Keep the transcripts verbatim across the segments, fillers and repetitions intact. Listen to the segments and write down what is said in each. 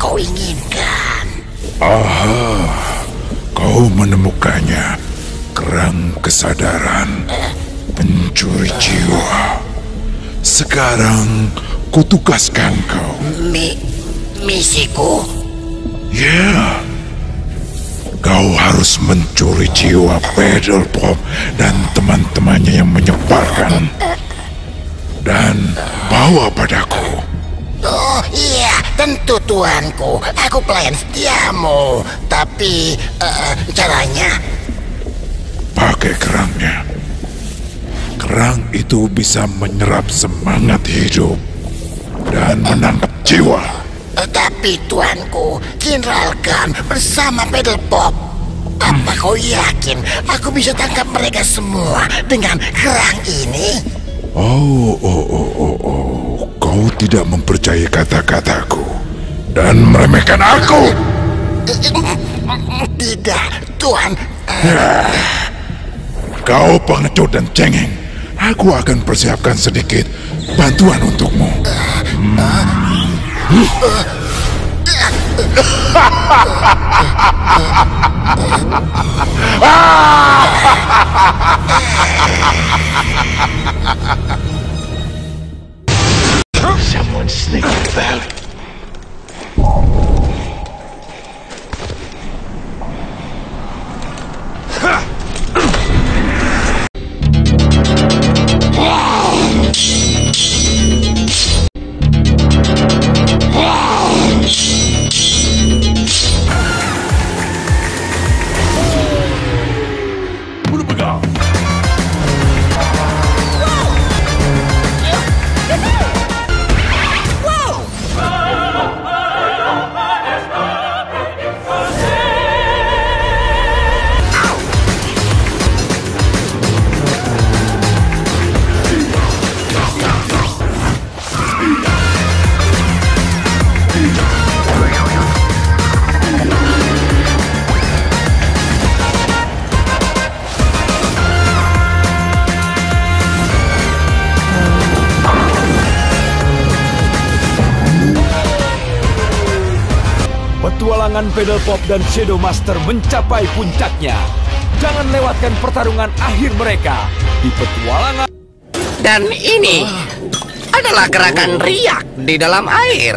kau inginkan? Aha, kau menemukannya. Kerang kesadaran, pencuri jiwa. Sekarang kutugaskan kau. Mi, misiku? Ya, yeah. Kau harus mencuri jiwa Pedal Pop dan teman-temannya yang menyebarkan. Dan bawa padaku. Oh iya, tentu tuanku. Aku pelayan setiamu. Tapi uh, caranya? Pakai kerangnya. Kerang itu bisa menyerap semangat hidup dan menangkap jiwa. Uh, tapi tuanku, General Gun bersama Pedal Pop. Apa kau yakin aku bisa tangkap mereka semua dengan kerang ini? Oh, oh, oh, oh, oh. Kau tidak mempercayai kata-kataku dan meremehkan aku. Tidak, Tuan. Ya. Kau pengecut dan cengeng. Aku akan persiapkan sedikit bantuan untukmu. Hmm. Someone sneaked the valley. Petualangan Pedal Pop dan Shadow Master mencapai puncaknya. Jangan lewatkan pertarungan akhir mereka di petualangan. Dan ini adalah gerakan riak di dalam air.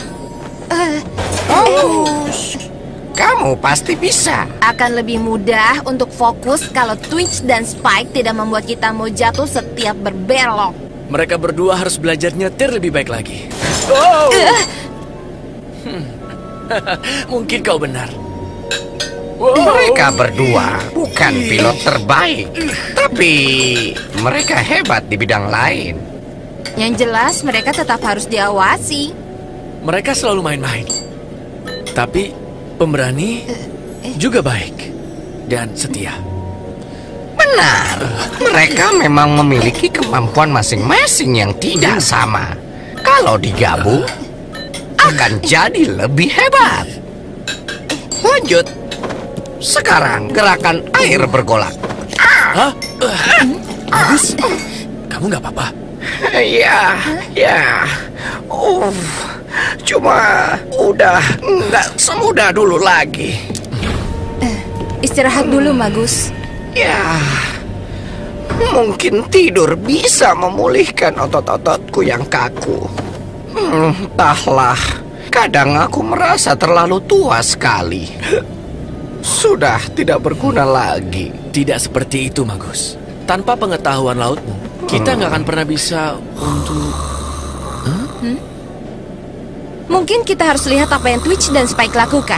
Oh, kamu pasti bisa. Akan lebih mudah untuk fokus kalau Twitch dan Spike tidak membuat kita mau jatuh setiap berbelok. Mereka berdua harus belajar nyetir lebih baik lagi. Oh. Uh. Hmm. Mungkin kau benar. Wow. Mereka berdua bukan pilot terbaik, tapi mereka hebat di bidang lain. Yang jelas mereka tetap harus diawasi. Mereka selalu main-main, tapi pemberani juga baik dan setia. Benar, mereka memang memiliki kemampuan masing-masing yang tidak sama. Kalau digabung akan jadi lebih hebat. Lanjut. Sekarang gerakan air bergolak. Hah? Bagus. Kamu nggak apa-apa? Ya, ya. Uh, cuma udah nggak semudah dulu lagi. Istirahat dulu, Magus. Ya, mungkin tidur bisa memulihkan otot-ototku yang kaku. Hmm, entahlah, kadang aku merasa terlalu tua sekali. Sudah tidak berguna lagi. Tidak seperti itu, Magus. Tanpa pengetahuan lautmu, kita nggak akan pernah bisa untuk... Huh? Hmm? Mungkin kita harus lihat apa yang Twitch dan Spike lakukan.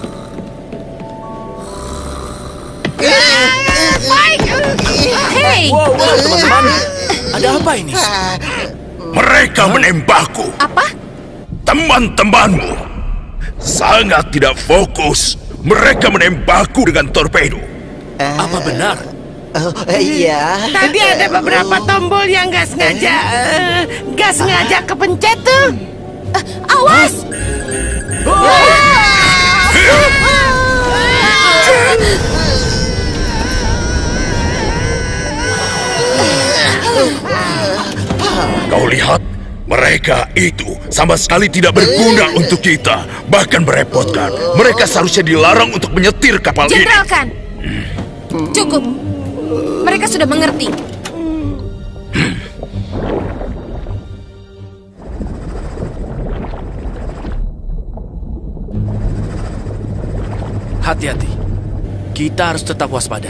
Hey! Wow, wow, teman-teman. Ada apa ini? Mereka menembakku. Apa? Teman-temanmu sangat tidak fokus. Mereka menembakku dengan torpedo. Uh, Apa benar? Oh, iya. Tadi ada beberapa tombol yang nggak sengaja, uh, nggak sengaja kepencet tuh. Uh, awas! Oh. Kau lihat, Mereka itu sama sekali tidak berguna untuk kita, bahkan merepotkan. Mereka seharusnya dilarang untuk menyetir kapal ini. Jenderal Khan, cukup. Mereka sudah mengerti. Hati-hati. Kita harus tetap waspada.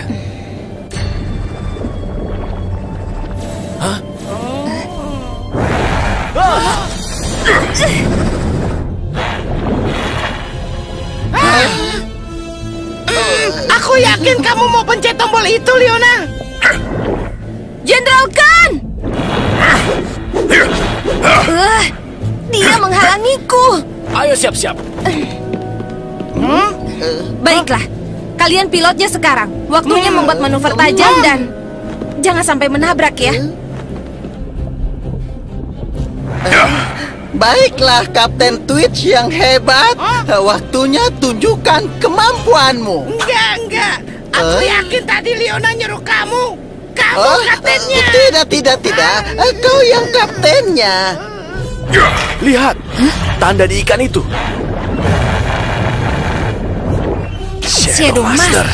Hah? Aku yakin kamu mau pencet tombol itu, Leona. Jenderal Khan! Uh, dia menghalangiku. Ayo siap-siap. Baiklah, kalian pilotnya sekarang. Waktunya membuat manuver tajam dan jangan sampai menabrak ya. Baiklah, Kapten Twitch yang hebat. Waktunya tunjukkan kemampuanmu. Enggak, enggak. Aku Eh? yakin tadi Leona nyuruh kamu. Kamu Oh, kaptennya. Tidak, tidak, tidak. Kau yang kaptennya. Lihat, tanda di ikan itu. Shadow Master.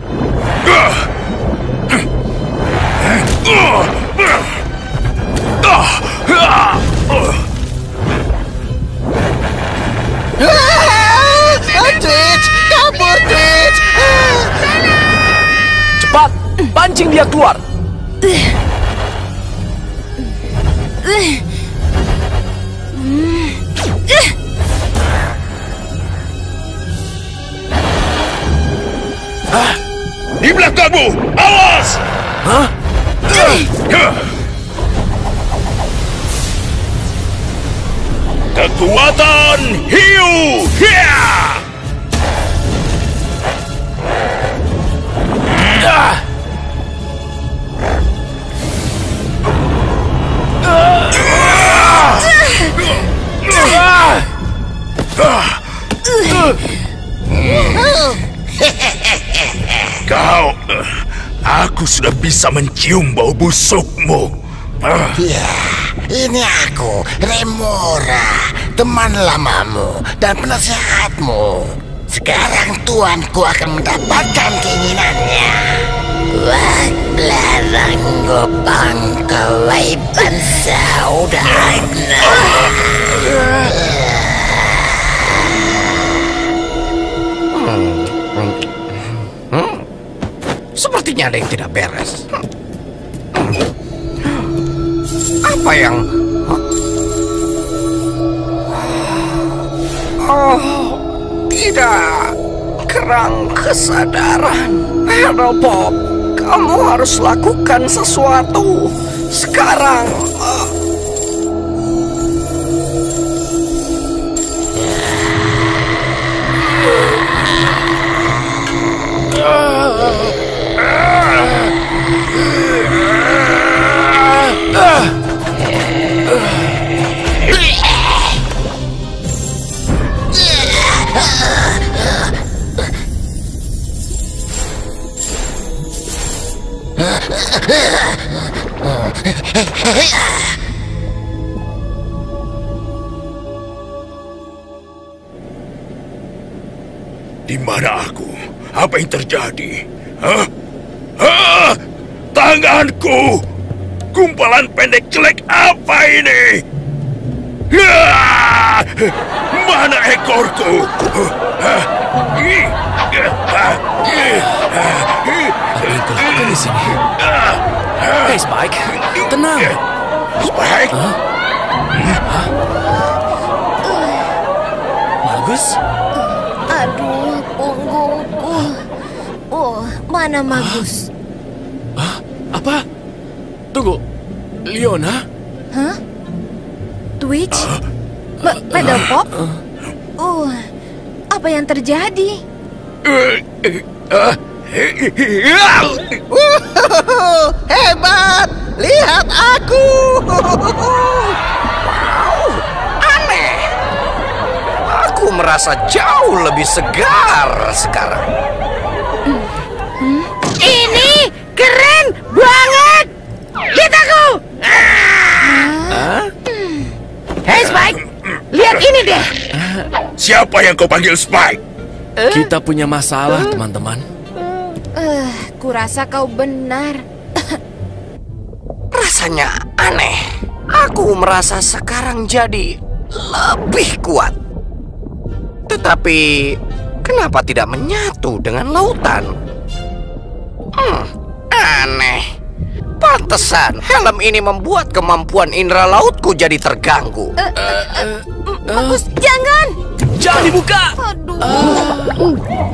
Ah, Twitch, kabur Twitch. Cepat, pancing dia keluar. Di belakangmu, awas! Hah? Kekuatan hiu! Hia! Ah! Kau, aku sudah bisa mencium bau busukmu. Ah. Ya, ini aku, Remora, teman lamamu dan penasehatmu. Sekarang tuanku akan mendapatkan keinginannya. Wah, larang gopang kawaiban saudara. Sepertinya ada yang tidak beres. Apa yang... Oh, tidak. Kerang kesadaran. Hero Pop, kamu harus lakukan sesuatu. Sekarang... uh, Di mana aku? Apa yang terjadi? Hah? Hah? Tanganku! Gumpalan pendek jelek apa ini? Hah! Mana ekorku? Hah? Apa yang kau lakukan di sini? Hei Spike, tenang. Spike? Hah? Hah? Magus? Aduh, punggungku. Oh, mana Magus? Hah? Apa? Tunggu, Leona? Hah? Twitch? Ba- Pedal Pop? Oh, apa yang terjadi? Wuhuhu, hebat! Lihat aku! aneh. Aku merasa jauh lebih segar sekarang. Ini keren banget. Lihat aku. Hah? Hei Spike, lihat ini deh. Siapa yang kau panggil Spike? Kita punya masalah, teman-teman. Eh, kurasa kau benar. Rasanya aneh. Aku merasa sekarang jadi lebih kuat. Tetapi kenapa tidak menyatu dengan lautan? Hmm, aneh. Pantesan helm ini membuat kemampuan indera lautku jadi terganggu. Uh, uh, uh, Bagus, jangan. Jangan dibuka. Aduh.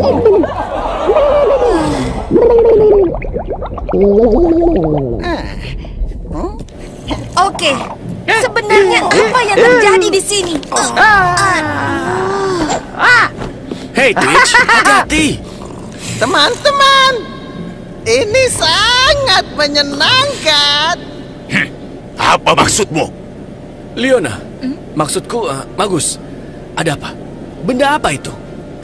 Oke, sebenarnya apa yang terjadi di sini? Hei Twitch, hati-hati. Teman-teman, ini sangat menyenangkan. Apa maksudmu? Leona, maksudku, uh, Magus, ada apa? Benda apa itu?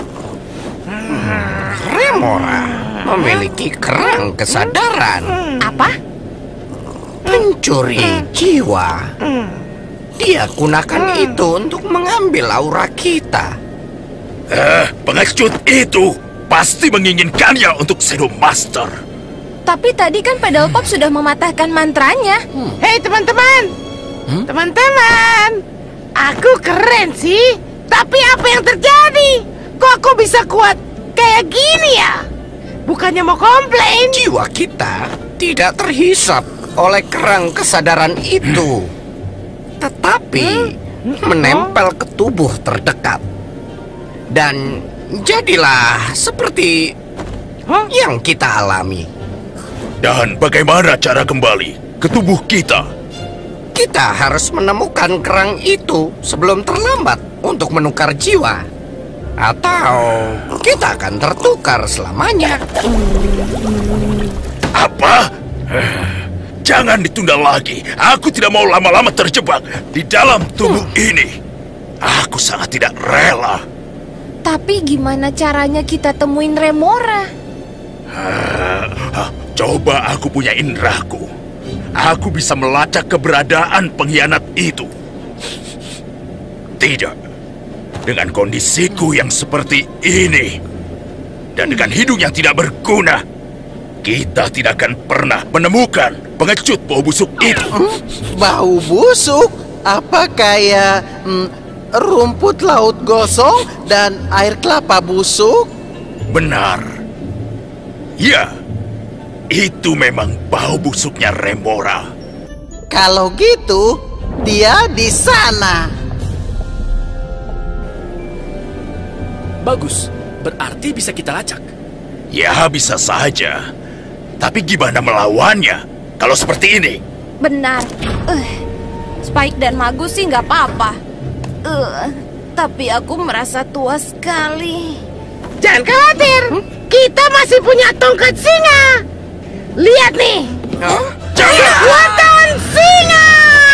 Remora memiliki kerang kesadaran. Apa? Pencuri jiwa. Dia gunakan itu untuk mengambil aura kita. Eh, pengecut itu pasti menginginkannya untuk Shadow Master. Tapi tadi kan Pedal Pop sudah mematahkan mantranya. Hei teman-teman, Hmm? teman-teman, aku keren sih. Tapi apa yang terjadi? Kok aku bisa kuat kayak gini ya? Bukannya mau komplain. Jiwa kita tidak terhisap oleh kerang kesadaran itu, tetapi menempel ke tubuh terdekat. Dan jadilah seperti yang kita alami. Dan bagaimana cara kembali ke tubuh kita? Kita harus menemukan kerang itu sebelum terlambat untuk menukar jiwa. Atau kita akan tertukar selamanya. Apa? Jangan ditunda lagi. Aku tidak mau lama-lama terjebak di dalam tubuh ini. Aku sangat tidak rela. Tapi gimana caranya kita temuin Remora? Hah, coba aku punya indraku. Aku bisa melacak keberadaan pengkhianat itu. Tidak. Dengan kondisiku yang seperti ini, dan dengan hidung yang tidak berguna, kita tidak akan pernah menemukan pengecut bau busuk itu. Bau busuk? Apa kayak hmm, rumput laut gosong dan air kelapa busuk? Benar. Ya, itu memang bau busuknya Remora. Kalau gitu, dia di sana. Bagus, berarti bisa kita lacak. Ya, bisa saja. Tapi gimana melawannya kalau seperti ini? Benar. Uh, Spike dan Magus sih nggak apa-apa. Uh, tapi aku merasa tua sekali. Jangan khawatir, kita masih punya tongkat singa. Lihat nih. Huh? Jangan! Kekuatan singa!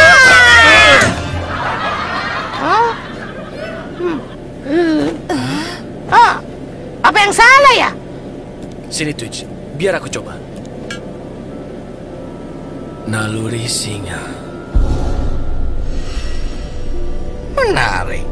Oh? Hmm. Uh. Oh, apa yang salah ya? Sini Twitch, biar aku coba. Naluri singa. Menarik.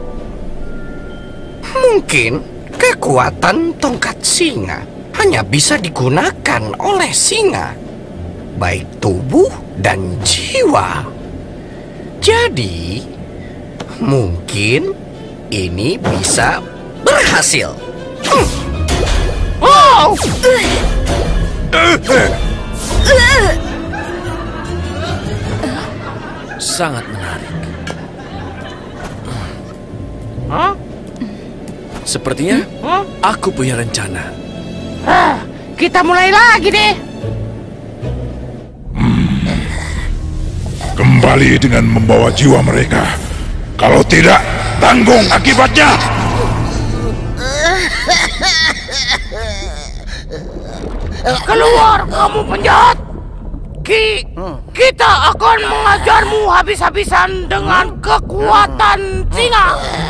Mungkin kekuatan tongkat singa hanya bisa digunakan oleh singa, baik tubuh dan jiwa. Jadi, mungkin ini bisa berhasil. Hmm. Oh! Sangat menarik. Huh? Sepertinya Huh? aku punya rencana. Ah, kita mulai lagi deh. Kembali dengan membawa jiwa mereka. Kalau tidak, tanggung akibatnya. Keluar kamu penjahat. Ki, kita akan mengajarmu habis-habisan dengan kekuatan singa.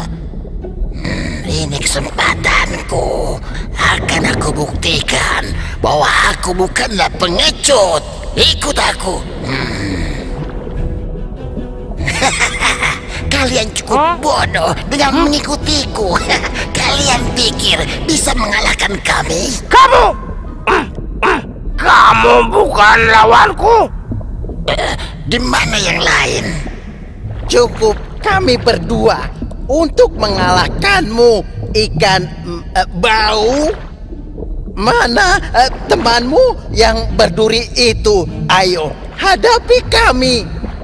Ini kesempatanku. Akan aku buktikan bahwa aku bukanlah pengecut. Ikut aku. Hmm. Kalian cukup Hah? bodoh dengan mengikutiku. Kalian pikir bisa mengalahkan kami? Kamu! Kamu bukan lawanku! Di mana yang lain? Cukup kami berdua untuk mengalahkanmu, ikan mm, eh, bau. Mana eh, temanmu yang berduri itu? Ayo, hadapi kami.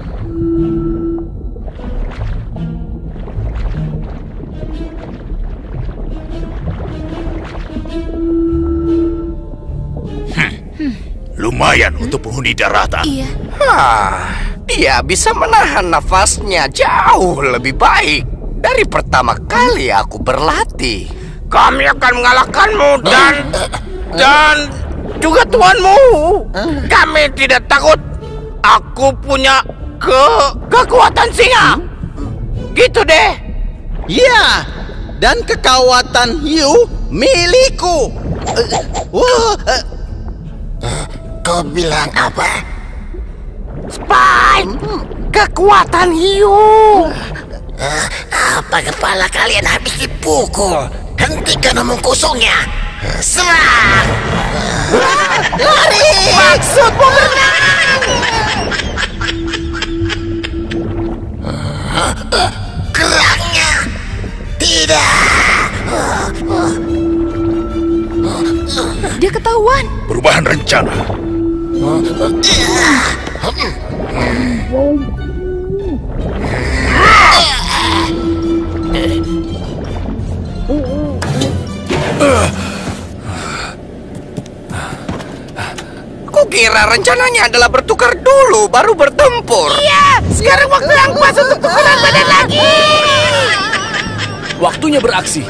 Lumayan untuk penghuni daratan. Iya. Hah, dia bisa menahan nafasnya jauh lebih baik dari pertama kali aku berlatih. Kami akan mengalahkanmu dan... dan juga tuanmu. Kami tidak takut. Aku punya ke... kekuatan singa. Gitu deh. Ya, dan kekuatan hiu milikku. Eh, Wah, eh, Kau bilang apa? Spike! Kekuatan hiu. Eh, apa kepala kalian habis dipukul? Hentikan omong kosongnya. Serang! lari! Maksudmu berenang! Kerangnya! Tidak! Dia ketahuan. Perubahan rencana. Kukira rencananya adalah bertukar dulu baru bertempur. Iya, sekarang waktu yang pas untuk tukeran badan lagi. Waktunya beraksi.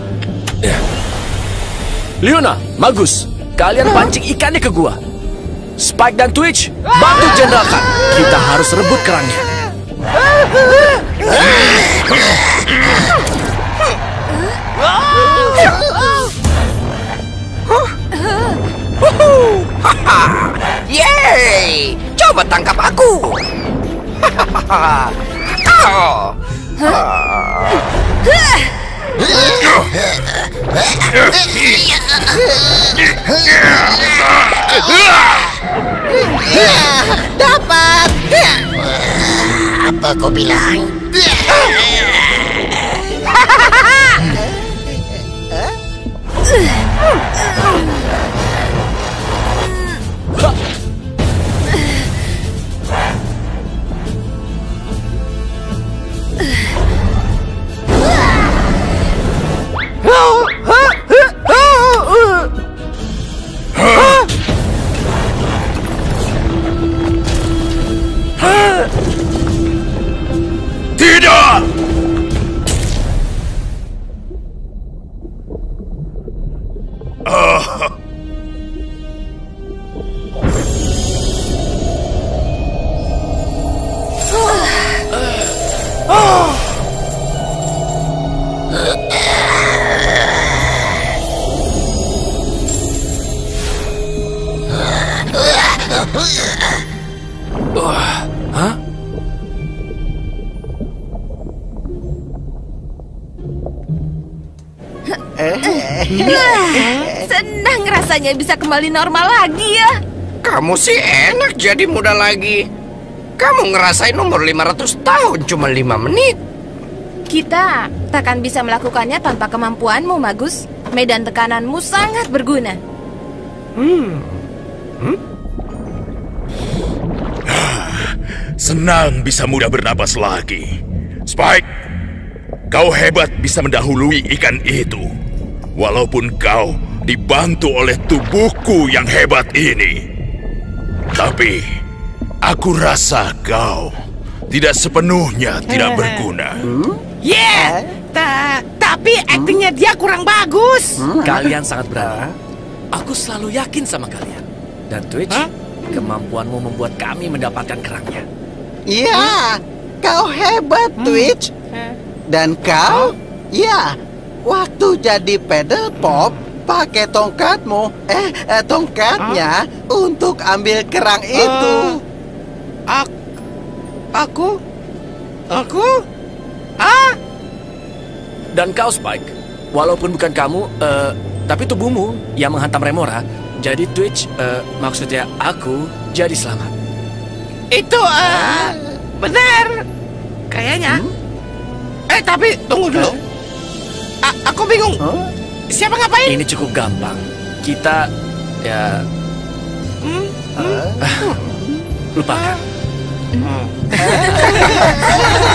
Leona, Magus, kalian pancing ikannya ke gua. Spike dan Twitch, bantu jenderalkan. Kita harus rebut kerangnya. Yeay, coba tangkap aku. Oh. Dapat. Apa kau bilang? Tidak! Ah. Hah? Senang rasanya bisa kembali normal lagi ya. Kamu sih enak jadi muda lagi. Kamu ngerasain umur lima ratus tahun cuma lima menit. Kita takkan bisa melakukannya tanpa kemampuanmu, Magus. Medan tekananmu sangat berguna. Senang bisa mudah bernapas lagi. Spike, kau hebat bisa mendahului ikan itu. Walaupun kau dibantu oleh tubuhku yang hebat ini. Tapi, aku rasa kau tidak sepenuhnya tidak berguna. Yeah, ta tapi aktingnya dia kurang bagus. Kalian sangat berani. Aku selalu yakin sama kalian. Dan Twitch, Hah? kemampuanmu membuat kami mendapatkan kerangnya. Ya, kau hebat, Twitch. Dan kau, ya, waktu jadi pedal pop, pakai tongkatmu, eh, eh tongkatnya untuk ambil kerang itu. Aku, aku, aku, Ah? Dan kau, Spike, walaupun bukan kamu, eh, tapi tubuhmu yang menghantam Remora. Jadi Twitch, eh, maksudnya aku, jadi selamat. Itu, uh, benar. Kayaknya. Hmm? Eh, tapi tunggu dulu. A- aku bingung. Huh? Siapa ngapain? Ini cukup gampang. Kita, ya... Hmm? Hmm? Lupakan. Hmm.